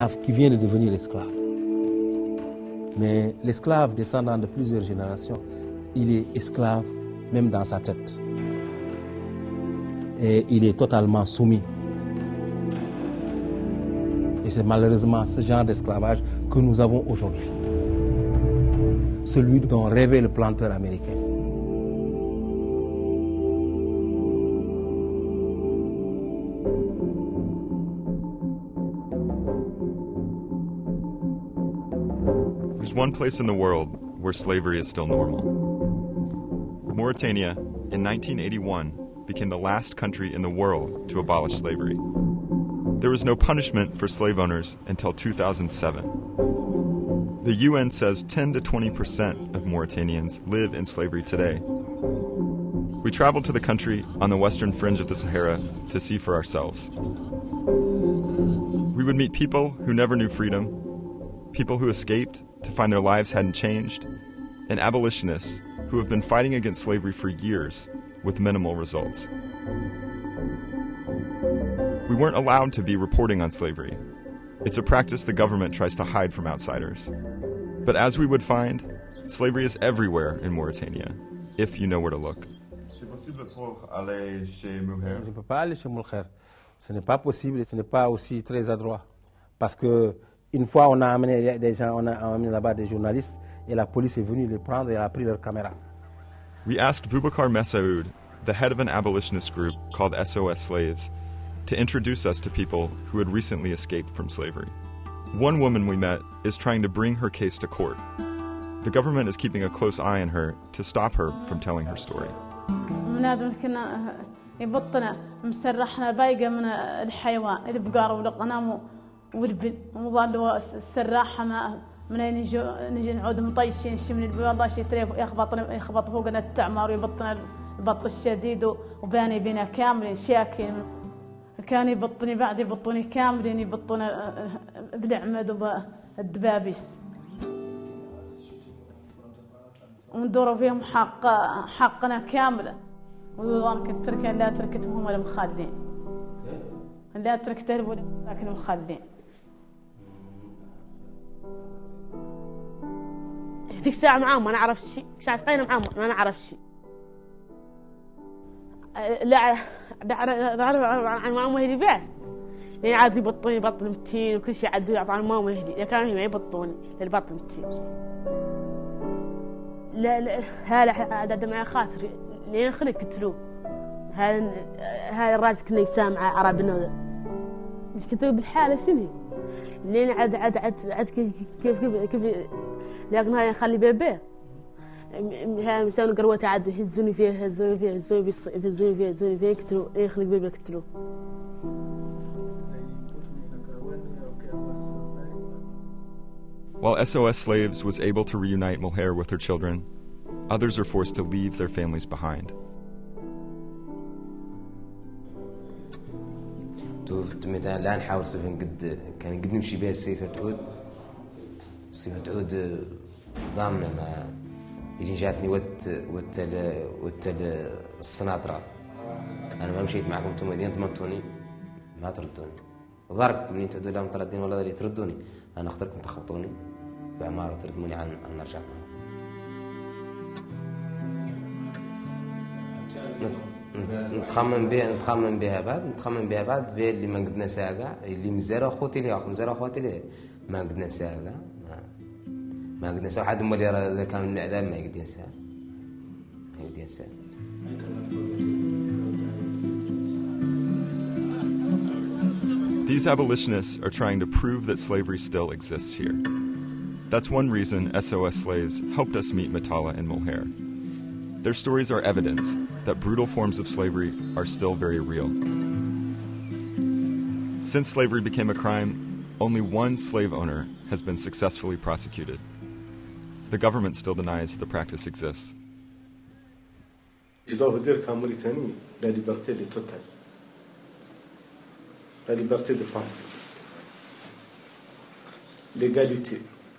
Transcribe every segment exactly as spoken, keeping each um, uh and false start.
qui vient de devenir esclave. Mais l'esclave descendant de plusieurs générations, il est esclave même dans sa tête. Et il est totalement soumis. Et c'est malheureusement ce genre d'esclavage que nous avons aujourd'hui. Celui dont rêvait le planteur américain. There's one place in the world where slavery is still normal. Mauritania, in nineteen eighty-one, became the last country in the world to abolish slavery. There was no punishment for slave owners until two thousand seven. The U N says ten to twenty percent of Mauritanians live in slavery today. We traveled to the country on the western fringe of the Sahara to see for ourselves. We would meet people who never knew freedom, people who escaped to find their lives hadn't changed, and abolitionists who have been fighting against slavery for years with minimal results. We weren't allowed to be reporting on slavery. It's a practice the government tries to hide from outsiders. But as we would find, slavery is everywhere in Mauritania, if you know where to look. C'est possible pour aller chez Moulher? Je ne peux pas aller chez Moulher. Ce n'est pas possible et ce n'est pas aussi très adroit. Parce que une fois, on a amené des gens, on a amené là-bas des journalistes et la police est venue les prendre et a pris leur caméra. We asked Boubacar Messaoud, the head of an abolitionist group called S O S Slaves, to introduce us to people who had recently escaped from slavery. One woman we met is trying to bring her case to court. The government is keeping a close eye on her to stop her from telling her story. كنا يبطنا مسرحنا بايقة من الحيوان البقار والغنم والبن وظلوا السراحة ما من نجي نجي نعود مطيشين شي من والله شي تريف يخبطنا يخبط فوقنا التعمار ويبطنا البط الشديد وباني بنا كاملين شاكين كان يبطني بعد يبطوني كاملين يبطون بالعمد وبالدبابيس وندوروا فيهم حق حقنا كامله وظن كنت ترك لا تركتهم ولا مخالدين لا تركته لكن مخالدين ديك الساعة معاهم ما نعرف شيء ساعتين معاهم ما نعرف شيء لا عن ماما هلي بس يعني عاد يبطوني بطل متين وكل شيء عاد يعطوا عن ماما هلي كانوا ما يبطوني للبطل متين لا لا هذا هذا معي خاسر لين خلق قتلوه هذا هذا الراجل كنا يسامع عربنا مش كتبوا بالحالة شنو لين عاد عاد عاد عاد كيف كيف كيف لكن هاي خلي بيبي هاي مسوي قروته عاد يهزوني فيه يهزوني فيه يهزوني فيه يهزوني فيه يهزوني فيه يقتلوا يخلق بيبي يقتلوه. While S O S Slaves was able to reunite Moulher with her children, others are forced to leave their families behind. مثلا الآن حاول سفن قد كان قد نمشي بها سيفة عود سيفة عود ضامنة ما اللي جاتني وت وت وت السناطرة أنا ما مشيت معكم أنتم مدينة ضمنتوني ما تردوني ضرب منين تعودوا لهم تردين ولا اللي تردوني أنا أختاركم تخبطوني بعمارة تردموني عن عن نرجع نتخمم بها نتخمم بها بعد نتخمم بها بعد بها اللي ما قدنا ساعة اللي مزارة أخوتي لي أخو مزارة أخواتي لي ما قدنا ساعة ما ما قدنا ساعة حد مولي إذا كان من الإعدام ما يقدر ساعة ما يقدر ساعة. These abolitionists are trying to prove that slavery still exists here. That's one reason S O S Slaves helped us meet Matala and Moulher. Their stories are evidence that brutal forms of slavery are still very real. Since slavery became a crime, only one slave owner has been successfully prosecuted. The government still denies the practice exists. Je dois vous dire qu'en Mauritanie, la liberté est totale. La liberté de penser. L'égalité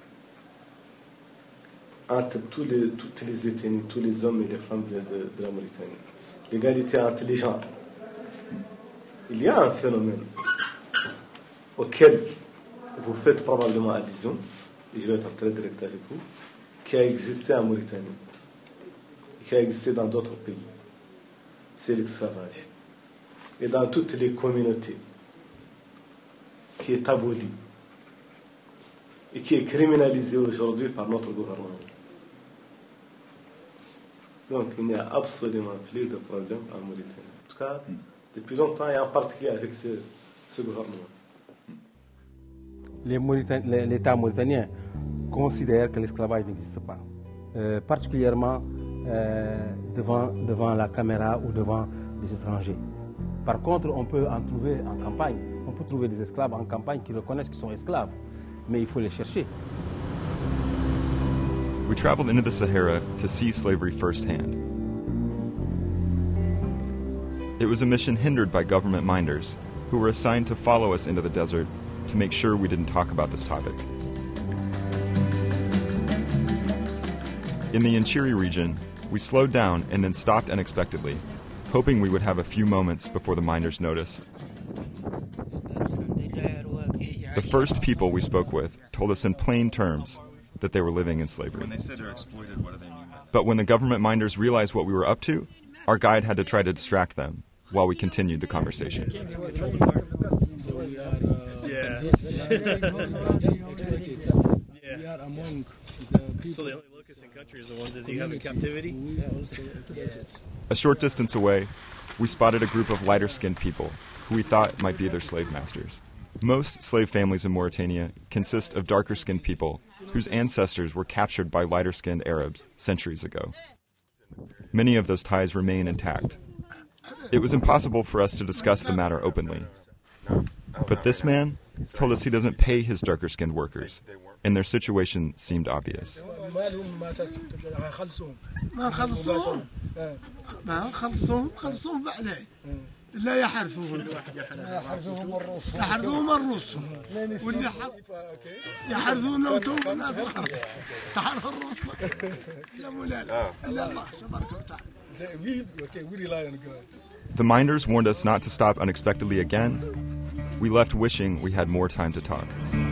entre tous les, toutes les ethnies, tous les hommes et les femmes de, de, de la Mauritanie. L'égalité entre les gens. Il y a un phénomène auquel il vous faites probablement allusion, et je vais être très direct avec vous, qui a existé en Mauritanie, et qui a existé dans d'autres pays. C'est l'esclavage. Et dans toutes les communautés, qui est aboli et qui est criminalisé aujourd'hui par notre gouvernement. Donc il n'y a absolument plus de problème en Mauritanie. En tout cas, depuis longtemps et en particulier avec ce, ce gouvernement. L'État mauritanien considère que l'esclavage n'existe pas, euh, particulièrement euh, devant, devant la caméra ou devant les étrangers. Par contre, on peut en trouver en campagne. On peut trouver des esclaves en campagne qui reconnaissent qu'ils sont esclaves, mais il faut les chercher. We traveled into the Sahara to see slavery firsthand. It was a mission hindered by government minders who were assigned to follow us into the desert to make sure we didn't talk about this topic. In the Inchiri region, we slowed down and then stopped unexpectedly, hoping we would have a few moments before the minders noticed. The first people we spoke with told us in plain terms that they were living in slavery. When they say they're exploited, what do they mean by that? But when the government minders realized what we were up to, our guide had to try to distract them while we continued the conversation. So we are, uh, Yeah. just, exploited. Yeah. We are among the people. So the only locusts in country is the ones that you have in captivity? We are also exploited. A short distance away, we spotted a group of lighter-skinned people who we thought might be their slave masters. Most slave families in Mauritania consist of darker-skinned people whose ancestors were captured by lighter-skinned Arabs centuries ago. Many of those ties remain intact. It was impossible for us to discuss the matter openly. But this man told us he doesn't pay his darker-skinned workers, and their situation seemed obvious. لا يحرثون يحرثون الروس واللي يحرثون لو تو الناس الحرث تحرث الروس لا مولانا الا الله تبارك وتعالى. The minders warned us not to stop unexpectedly again. We left wishing we had more time to talk.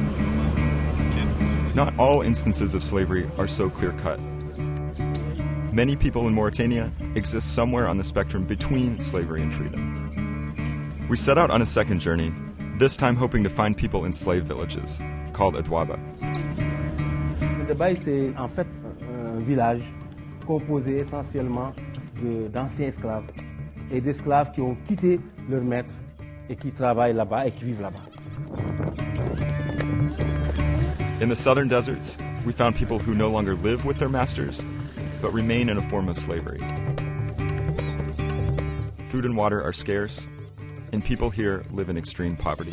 Not all instances of slavery are so clear-cut. Many people in Mauritania exist somewhere on the spectrum between slavery and freedom. We set out on a second journey, this time hoping to find people in slave villages, called Adwaba. Adwaba, c'est en fait un village composé essentiellement d'anciens esclaves et d'esclaves qui ont quitté leur maître et qui travaillent là-bas et qui vivent là-bas. In the southern deserts, we found people who no longer live with their masters, but remain in a form of slavery. Food and water are scarce, and people here live in extreme poverty.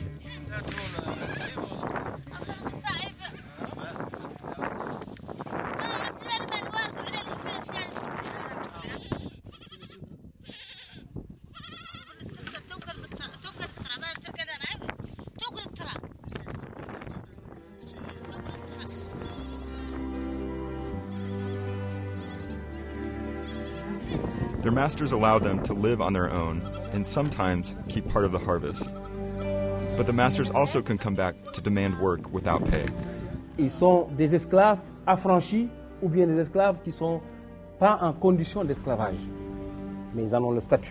Their masters allow them to live on their own and sometimes keep part of the harvest. But the masters also can come back to demand work without pay. Ils sont des esclaves affranchis ou bien des esclaves qui sont pas en condition d'esclavage, mais ils en ont le statut.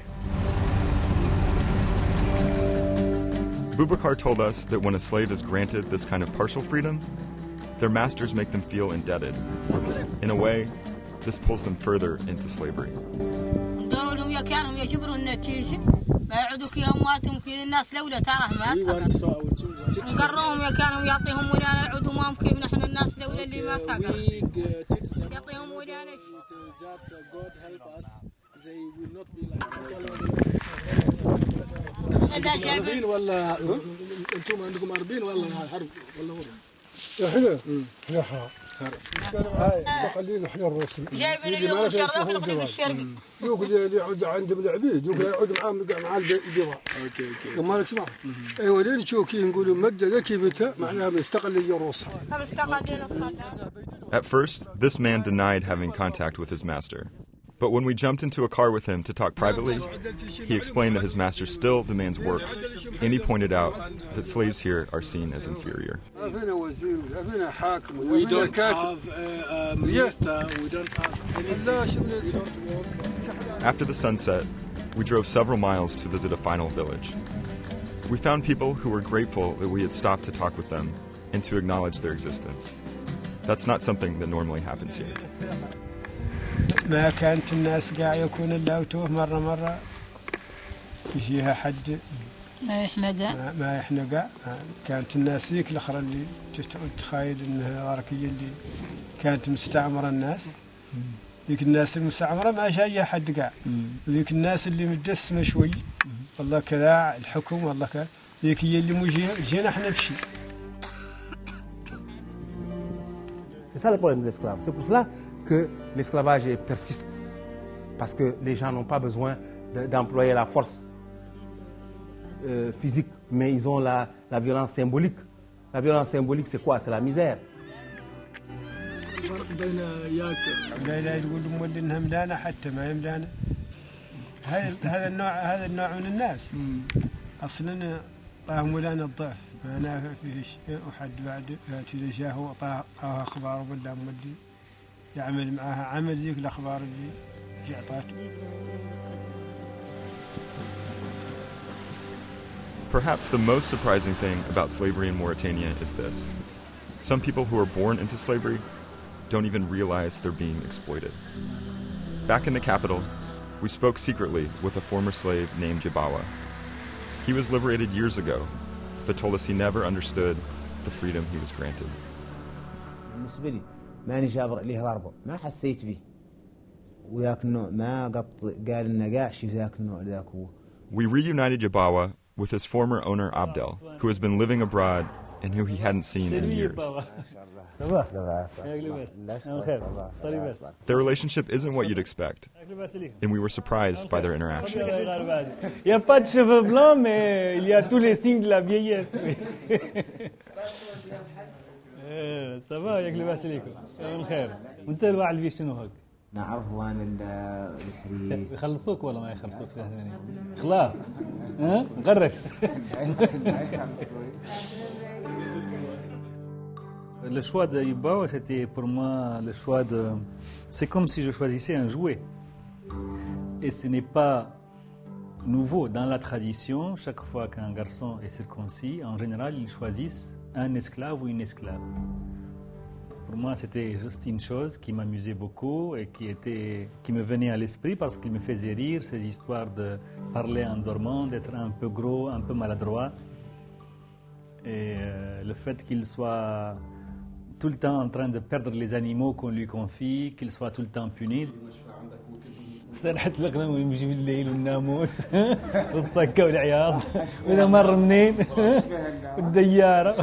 Boubacar told us that when a slave is granted this kind of partial freedom, their masters make them feel indebted. In a way, this pulls them further into slavery. كانوا يجبروا النتيجة بيعودوك يا أمواتهم كذا الناس لولا تاهمات قررهم يا كانوا يعطيهم ولانا يعودوا ما ممكن نحن الناس لولا اللي ما تقر يعطيهم ولانا أربعين ولا أنتم عندكم أربعين ولا حرب ولا هو احنا احنا حرب خلينا احنا الروس جايبين اليوم شرطه في القريب الشرقي يقول اللي يعود عندهم العبيد يقول يعود معاهم مع البيضاء اوكي اوكي ما لك سمع ايوه لين نشوكي نقولوا مده ذكي بتا معناها مستقليه روسها At first, this man denied having contact with his master. But when we jumped into a car with him to talk privately, he explained that his master still demands work, and he pointed out that slaves here are seen as inferior. We don't have a, a minister, we don't have any sort of work. After the sunset, we drove several miles to visit a final village. We found people who were grateful that we had stopped to talk with them and to acknowledge their existence. That's not something that normally happens here. ما كانت الناس قاع يكون الله وتوه مرة مرة يجيها حد ما يحنقع ما يحنقع كانت الناس ذيك الأخرى اللي تتخيل إنها غاركية اللي كانت مستعمرة الناس ذيك الناس المستعمرة ما جاية حد قاع ذيك الناس اللي متدسمة شوي والله كذا الحكم والله كذا ذيك هي اللي مجينا جينا احنا بشي. C'est ça le problème de l'esclave. C'est pour cela que l'esclavage persiste. Parce que les gens n'ont pas besoin de, d'employer la force euh, physique, mais ils ont la, la violence symbolique. La violence symbolique, c'est quoi? C'est la misère. لا تقول مولي انها ملانا حتى ما يملانا هذا هذا النوع هذا النوع من الناس اصلا طاهم ملانا الضعف ما نافع فيه شيء وحد بعد اذا جاه وطاه اخبار ولا مولي يعمل معها عمل ذيك الاخبار اللي جعطاته. Perhaps the most surprising thing about slavery in Mauritania is this. Some people who are born into slavery don't even realize they're being exploited. Back in the capital, we spoke secretly with a former slave named Jabawa. He was liberated years ago, but told us he never understood the freedom he was granted. ماني جابر اللي هربوا ما حسيت به وياك النوع ما قط قال لنا قاع شي ذاك النوع ذاك هو. We reunited Jabawa with his former owner Abdel, who has been living abroad and who he hadn't seen in years. Their relationship isn't what you'd expect, and we were surprised by their interaction. Il n'y a pas de cheveux blancs, mais il y a tous les signes de la vieillesse. Ça va, ياك لاباس عليكم؟ بالخير. وانت الواحد اللي شنو هاك؟ نعرف وان الحريق يخلصوك ولا ما يخلصوك؟ خلاص ها غرش. Le choix de Jabawa, c'était pour moi le choix de... C'est comme si je choisissais un jouet. Et ce n'est pas nouveau. Dans la tradition, chaque fois qu'un garçon est circoncis, en général, ils choisissent un esclave ou une esclave. Pour moi, c'était juste une chose qui m'amusait beaucoup et qui, était, qui me venait à l'esprit parce qu'il me faisait rire, ces histoires de parler en dormant, d'être un peu gros, un peu maladroit. Et euh, le fait qu'il soit tout le temps en train de perdre les animaux qu'on lui confie, qu'il soit tout le temps puni. سرحت الغنم ويمشي بالليل والناموس والصكة والعياط وإذا مر منين والديارة.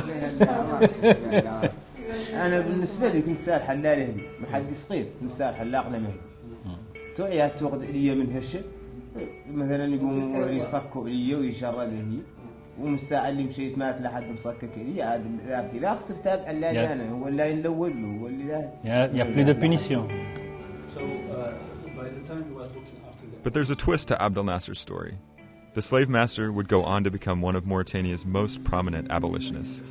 أنا بالنسبة لي تمثال حلالة هذي ما حد يصطيد تمثال حلاق لمهي توعيات تأخذ إلي من هالشيء مثلا يقوم يصكوا إلي ويشرد هي ومساعة اللي مشيت مات لحد مصكك إلي عاد ذاك لا خسر تابع حلالة أنا هو اللي ينلود له هو اللي لا. Il y a plus de punition. But there's a twist to Abdel Nasser's story. The slave master would go on to become one of Mauritania's most prominent abolitionists.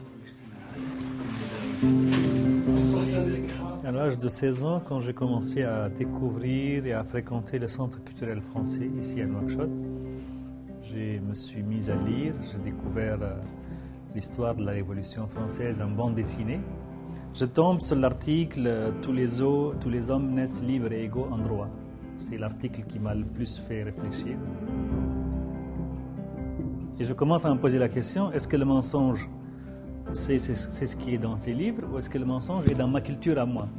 À l'âge de seize ans, quand j'ai commencé à découvrir et à fréquenter le centre culturel français ici à Nouakchott, je me suis mis à lire, j'ai découvert l'histoire de la Révolution française en bande dessinée. Je tombe sur l'article « Tous les os, tous les hommes naissent libres et égaux en droit ». C'est l'article qui m'a le plus fait réfléchir. Et je commence à me poser la question, est-ce que le mensonge, c'est, c'est, c'est ce qui est dans ces livres, ou est-ce que le mensonge est dans ma culture à moi?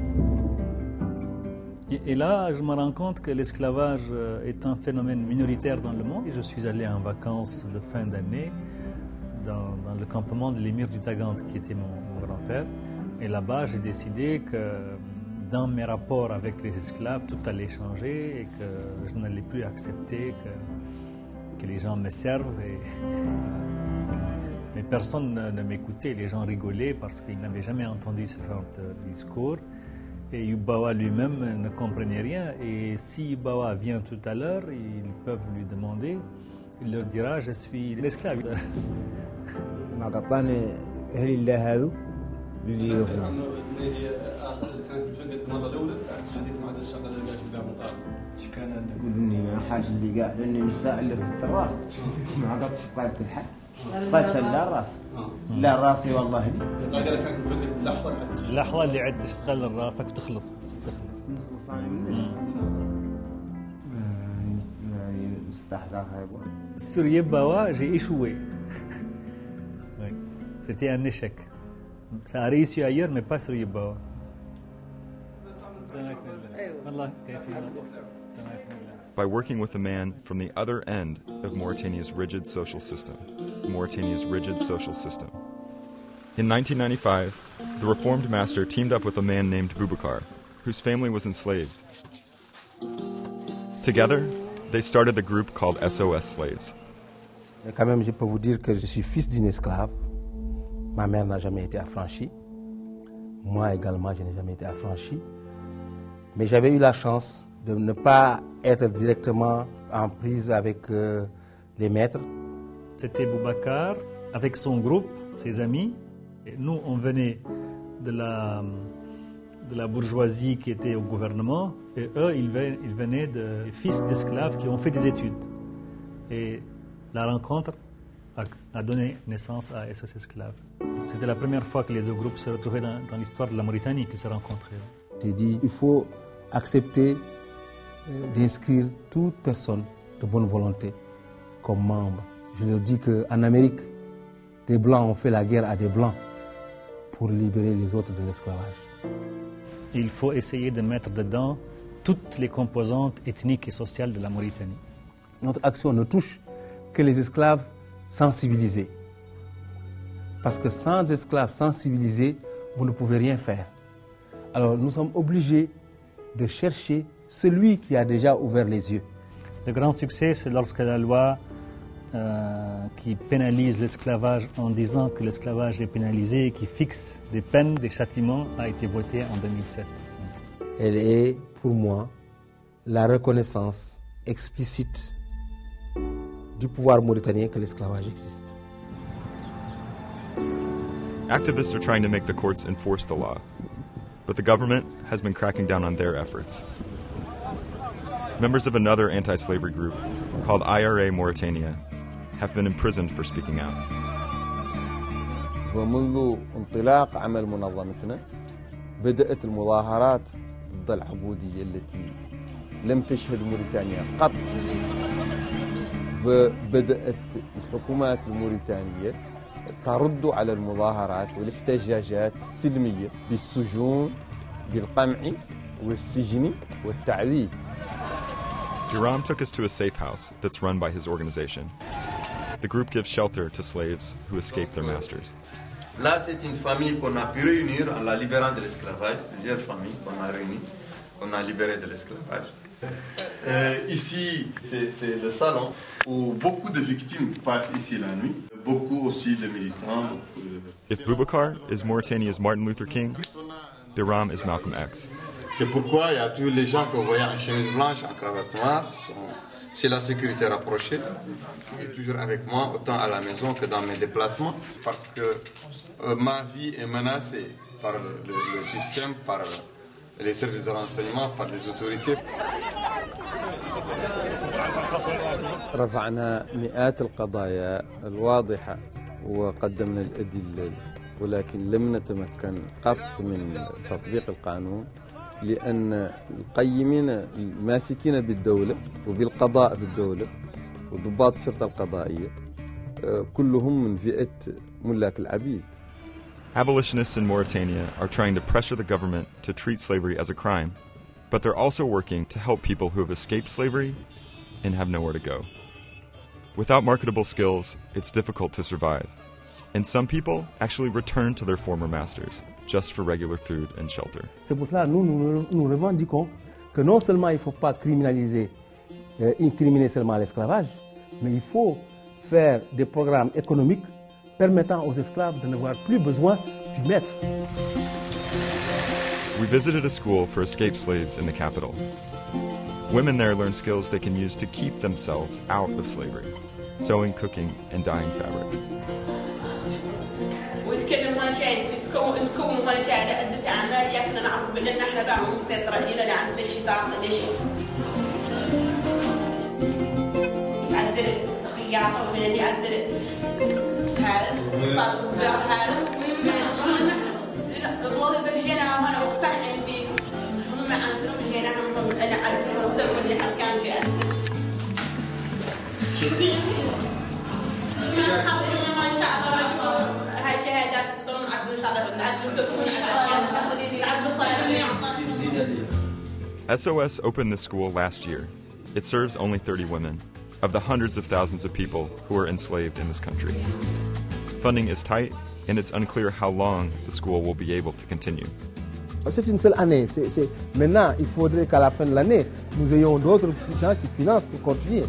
Et, et là, je me rends compte que l'esclavage est un phénomène minoritaire dans le monde. Et je suis allé en vacances de fin d'année dans, dans le campement de l'émir du Tagant, qui était mon, mon grand-père. Et là-bas, j'ai décidé que dans mes rapports avec les esclaves, tout allait changer et que je n'allais plus accepter que, que les gens me servent. Et... Mais personne ne, ne m'écoutait, les gens rigolaient parce qu'ils n'avaient jamais entendu ce genre de discours. Et Yubawa lui-même ne comprenait rien. Et si Yubawa vient tout à l'heure, ils peuvent lui demander. Il leur dira, je suis l'esclave. يقولوني ما حاج اللي قاع لاني النساء اللي في الراس ما عقدتش قالت الحد قالت لا راس لا راسي والله لي قال لك كانت مفقد لحظه اللحظه اللي عاد تشتغل راسك وتخلص تخلص نخلص انا منش يعني مستحضر هاي Sur Yubawa, j'ai échoué. Oui. C'était un échec. Ça a réussi ailleurs, mais pas sur Yubawa. By working with a man from the other end of Mauritania's rigid social system, Mauritania's rigid social system. In nineteen ninety-five, the reformed master teamed up with a man named Boubacar, whose family was enslaved. Together, they started the group called S O S Slaves. Mais quand même, je peux vous dire que je suis fils d'une esclave. Ma mère n'a jamais été affranchie. Moi également, je n'ai jamais été affranchi. Mais j'avais eu la chance de ne pas être directement en prise avec euh, les maîtres. C'était Boubacar avec son groupe, ses amis. Et nous, on venait de la, de la bourgeoisie qui était au gouvernement. Et eux, ils venaient, ils venaient de fils d'esclaves qui ont fait des études. Et la rencontre a, a donné naissance à S O S Esclaves. C'était la première fois que les deux groupes se retrouvaient dans, dans l'histoire de la Mauritanie qu'ils se rencontraient. J'ai dit il faut accepter euh, d'inscrire toute personne de bonne volonté comme membre. Je leur dis qu'en Amérique, des Blancs ont fait la guerre à des Blancs pour libérer les autres de l'esclavage. Il faut essayer de mettre dedans toutes les composantes ethniques et sociales de la Mauritanie. Notre action ne touche que les esclaves sensibilisés. Parce que sans esclaves sensibilisés, vous ne pouvez rien faire. Alors nous sommes obligés de chercher celui qui a déjà ouvert les yeux. Le grand succès, c'est lorsque la loi euh, qui pénalise l'esclavage en disant que l'esclavage est pénalisé et qui fixe des peines, des châtiments, a été votée en deux mille sept. Elle est, pour moi, la reconnaissance explicite du pouvoir mauritanien que l'esclavage existe. Activists are trying to make the courts enforce the law, but the government has been cracking down on their efforts. Members of another anti-slavery group called I R A Mauritania have been imprisoned for speaking out. ومنذ انطلاق عمل منظمتنا بدأت المظاهرات ضد العبودية التي لم تشهد موريتانيا قط. فبدأت الحكومات الموريتانية ترد على المظاهرات والاحتجاجات السلمية بالسجون بالقمع والسجن والتعذيب. Biram took us to a safe house that's run by his organization. The group gives shelter to slaves who escape their masters. Là, c'est une famille qu'on a pu réunir en la libérant de l'esclavage. Plusieurs familles qu'on a réunies, qu'on a libérées de l'esclavage. Euh, ici, c'est le salon où beaucoup de victimes passent ici la nuit. Beaucoup aussi de militants. Beaucoup de... If Boubacar is Mauritania's Martin Luther King, Biram is Malcolm X. C'est pourquoi il y a tous les gens que vous voyez en chemise blanche, en cravate noire. C'est la sécurité rapprochée. Il est toujours avec moi, autant à la maison que dans mes déplacements. Parce que euh, ma vie est menacée par le, le système, par les services de renseignement, par les autorités. رفعنا مئات القضايا الواضحة وقدمنا الأدلة ولكن لم نتمكن قط من تطبيق القانون لأن القيمين الماسكين بالدولة وبالقضاء بالدولة وضباط الشرطة القضائية كلهم من فئة ملاك العبيد. Abolitionists in Mauritania are trying to pressure the government to treat slavery as a crime, but they're also working to help people who have escaped slavery and have nowhere to go. Without marketable skills, it's difficult to survive, and some people actually return to their former masters just for regular food and shelter. C'est pour cela que nous, nous, nous revendiquons que non seulement il ne faut pas criminaliser, euh, incriminer seulement l'esclavage, mais il faut faire des programmes économiques permettant aux esclaves de n'avoir plus besoin du maître. We visited a school for escaped slaves in the capital. Women there learn skills they can use to keep themselves out of slavery: sewing, cooking, and dyeing fabric. وتكلم هنا شيء تكون تكون هنا شيء عدة أعمال يكن نعرف بأن احنا بقى مسيطرة هنا لعند الشيطان هذا شيء. عند خياطة ومن اللي عند هذا صار زر هذا ومن نحن الوظيفة اللي جينا وأنا مقتنعين به هم عندهم جينا هم أنا عارفين مختلف اللي حد كان جاء ما خاطر ما شاء الله هاي شهادات ضمن عدل إن شاء الله عدل تكون S O S opened the school last year. It serves only thirty women, of the hundreds of thousands of people who are enslaved in this country. Funding is tight, and it's unclear how long the school will be able to continue. C'est une seule année. C'est, c'est... Maintenant, il faudrait qu'à la fin de l'année, nous ayons d'autres gens qui financent pour continuer.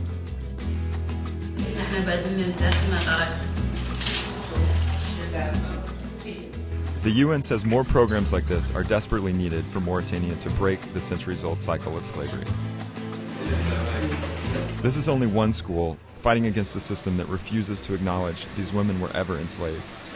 The U N says more programs like this are desperately needed for Mauritania to break the centuries-old cycle of slavery. This is only one school fighting against a system that refuses to acknowledge these women were ever enslaved.